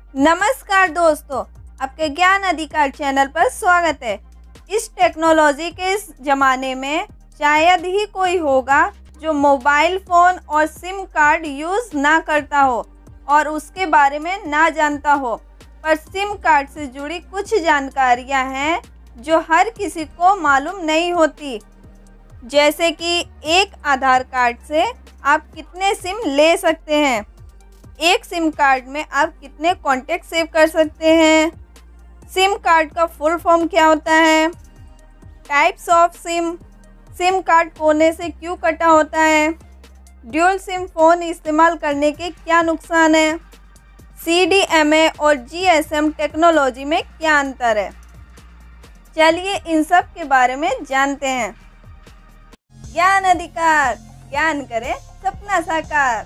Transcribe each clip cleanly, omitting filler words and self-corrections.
नमस्कार दोस्तों, आपके ज्ञान अधिकार चैनल पर स्वागत है। इस टेक्नोलॉजी के इस ज़माने में शायद ही कोई होगा जो मोबाइल फ़ोन और सिम कार्ड यूज़ ना करता हो और उसके बारे में ना जानता हो। पर सिम कार्ड से जुड़ी कुछ जानकारियां हैं जो हर किसी को मालूम नहीं होती, जैसे कि एक आधार कार्ड से आप कितने सिम ले सकते हैं, एक सिम कार्ड में आप कितने कॉन्टैक्ट सेव कर सकते हैं, सिम कार्ड का फुल फॉर्म क्या होता है, types of SIM, SIM card कोने से क्यों कटा होता है, ड्यूल सिम फ़ोन इस्तेमाल करने के क्या नुकसान हैं, CDMA और GSM टेक्नोलॉजी में क्या अंतर है। चलिए इन सब के बारे में जानते हैं। ज्ञान अधिकार, ज्ञान करे सपना साकार।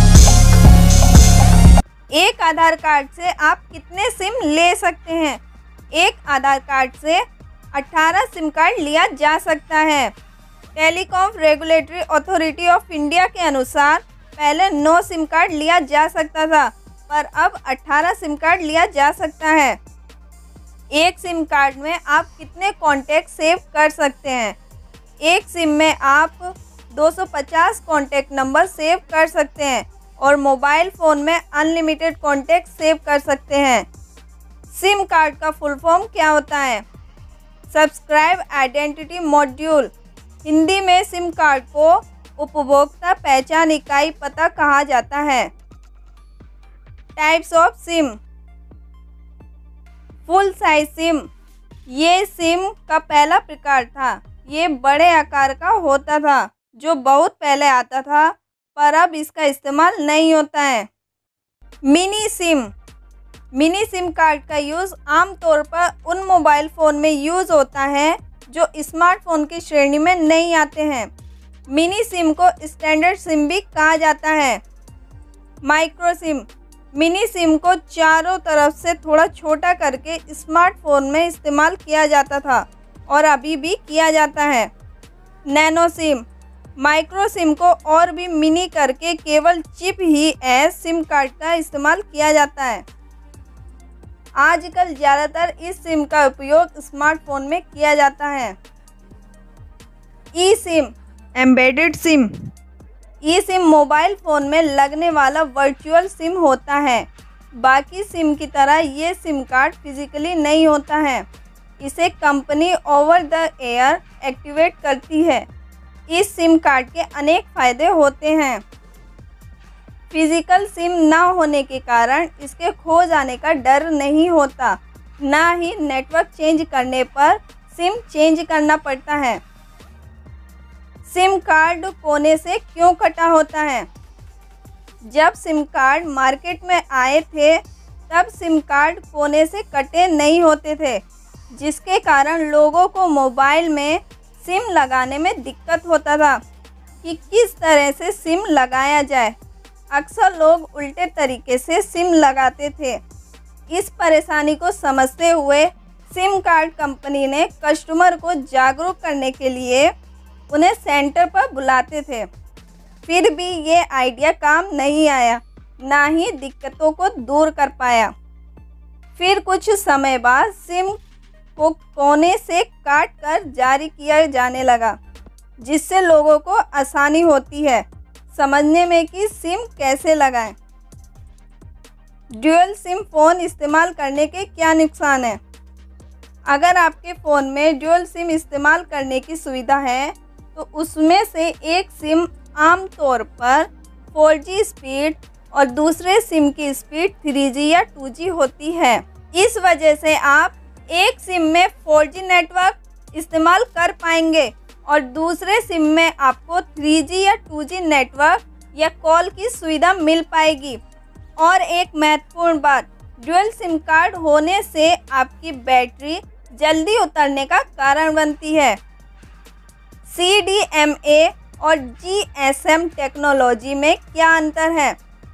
एक आधार कार्ड से आप कितने सिम ले सकते हैं? एक आधार कार्ड से 18 सिम कार्ड लिया जा सकता है। Telecom Regulatory Authority of India के अनुसार पहले 9 सिम कार्ड लिया जा सकता था, पर अब 18 सिम कार्ड लिया जा सकता है। एक सिम कार्ड में आप कितने कॉन्टैक्ट सेव कर सकते हैं? एक सिम में आप 250 कॉन्टैक्ट नंबर सेव कर सकते हैं और मोबाइल फ़ोन में अनलिमिटेड कॉन्टैक्ट सेव कर सकते हैं। सिम कार्ड का फुल फॉर्म क्या होता है? Subscribe identity module. हिंदी में सिम कार्ड को उपभोक्ता पहचान इकाई पता कहा जाता है। Types of SIM. Full size SIM, ये सिम का पहला प्रकार था। ये बड़े आकार का होता था जो बहुत पहले आता था, पर अब इसका इस्तेमाल नहीं होता है। Mini SIM. Mini SIM card का यूज़ आमतौर पर उन मोबाइल फ़ोन में यूज़ होता है जो स्मार्टफोन की श्रेणी में नहीं आते हैं। मिनी सिम को स्टैंडर्ड सिम भी कहा जाता है। Micro SIM. मिनी सिम को चारों तरफ से थोड़ा छोटा करके स्मार्टफोन में इस्तेमाल किया जाता था और अभी भी किया जाता है। Nano SIM. माइक्रो सिम को और भी मिनी करके केवल चिप ही एज सिम कार्ड का इस्तेमाल किया जाता है। आजकल ज़्यादातर इस सिम का उपयोग स्मार्टफोन में किया जाता है। E SIM, embedded SIM. E SIM mobile phone में लगने वाला वर्चुअल सिम होता है। बाकी सिम की तरह ये सिम कार्ड फिजिकली नहीं होता है। इसे company over the air activate करती है। इस सिम कार्ड के अनेक फ़ायदे होते हैं। फिजिकल सिम ना होने के कारण इसके खो जाने का डर नहीं होता, ना ही नेटवर्क चेंज करने पर सिम चेंज करना पड़ता है। सिम कार्ड कोने से क्यों कटा होता है? जब सिम कार्ड मार्केट में आए थे तब सिम कार्ड कोने से कटे नहीं होते थे, जिसके कारण लोगों को मोबाइल में सिम लगाने में दिक्कत होता था कि किस तरह से सिम लगाया जाए। अक्सर लोग उल्टे तरीके से सिम लगाते थे। इस परेशानी को समझते हुए सिम कार्ड कंपनी ने कस्टमर को जागरूक करने के लिए उन्हें सेंटर पर बुलाते थे। फिर भी ये आइडिया काम नहीं आया, ना ही दिक्कतों को दूर कर पाया। फिर कुछ समय बाद सिम को कोने से काट कर जारी किया जाने लगा, जिससे लोगों को आसानी होती है समझने में कि सिम कैसे लगाएं। ड्यूल सिम फ़ोन इस्तेमाल करने के क्या नुकसान हैं? अगर आपके फ़ोन में ड्यूल सिम इस्तेमाल करने की सुविधा है तो उसमें से एक सिम आमतौर पर 4G स्पीड और दूसरे सिम की स्पीड 3G या 2G होती है। इस वजह से आप एक सिम में 4G नेटवर्क इस्तेमाल कर पाएंगे और दूसरे सिम में आपको 3G या 2G नेटवर्क या कॉल की सुविधा मिल पाएगी। और एक महत्वपूर्ण बात, ड्यूल सिम कार्ड होने से आपकी बैटरी जल्दी उतरने का कारण बनती है। CDMA और GSM टेक्नोलॉजी में क्या अंतर है?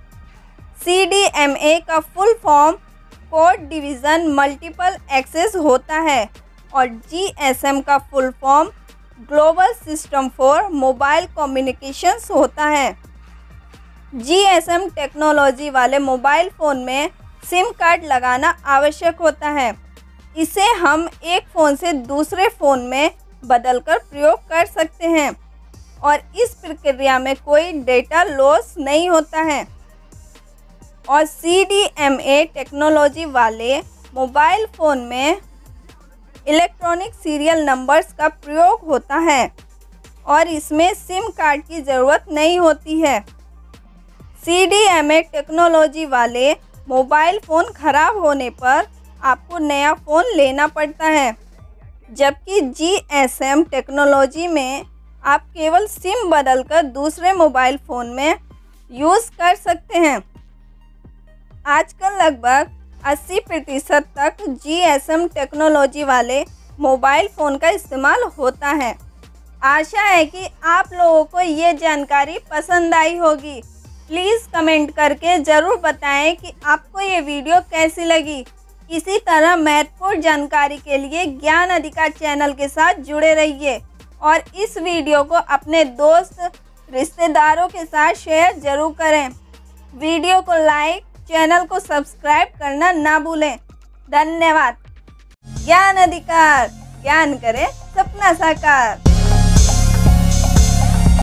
CDMA का full form code division multiple access होता है और GSM का full form global system for mobile communications होता है। GSM टेक्नोलॉजी वाले मोबाइल फ़ोन में सिम कार्ड लगाना आवश्यक होता है। इसे हम एक फ़ोन से दूसरे फ़ोन में बदलकर प्रयोग कर सकते हैं और इस प्रक्रिया में कोई डेटा लॉस नहीं होता है। और CDMA टेक्नोलॉजी वाले मोबाइल फ़ोन में इलेक्ट्रॉनिक सीरियल नंबर्स का प्रयोग होता है और इसमें सिम कार्ड की ज़रूरत नहीं होती है। CDMA टेक्नोलॉजी वाले मोबाइल फ़ोन ख़राब होने पर आपको नया फ़ोन लेना पड़ता है, जबकि GSM टेक्नोलॉजी में आप केवल सिम बदलकर दूसरे मोबाइल फ़ोन में यूज़ कर सकते हैं। आजकल लगभग 80% तक GSM टेक्नोलॉजी वाले मोबाइल फ़ोन का इस्तेमाल होता है। आशा है कि आप लोगों को ये जानकारी पसंद आई होगी। प्लीज़ कमेंट करके ज़रूर बताएं कि आपको ये वीडियो कैसी लगी। इसी तरह महत्वपूर्ण जानकारी के लिए ज्ञान अधिकार चैनल के साथ जुड़े रहिए और इस वीडियो को अपने दोस्त रिश्तेदारों के साथ शेयर ज़रूर करें। वीडियो को लाइक, चैनल को सब्सक्राइब करना ना भूलें। धन्यवाद। ज्ञान अधिकार, ज्ञान करे सपना साकार।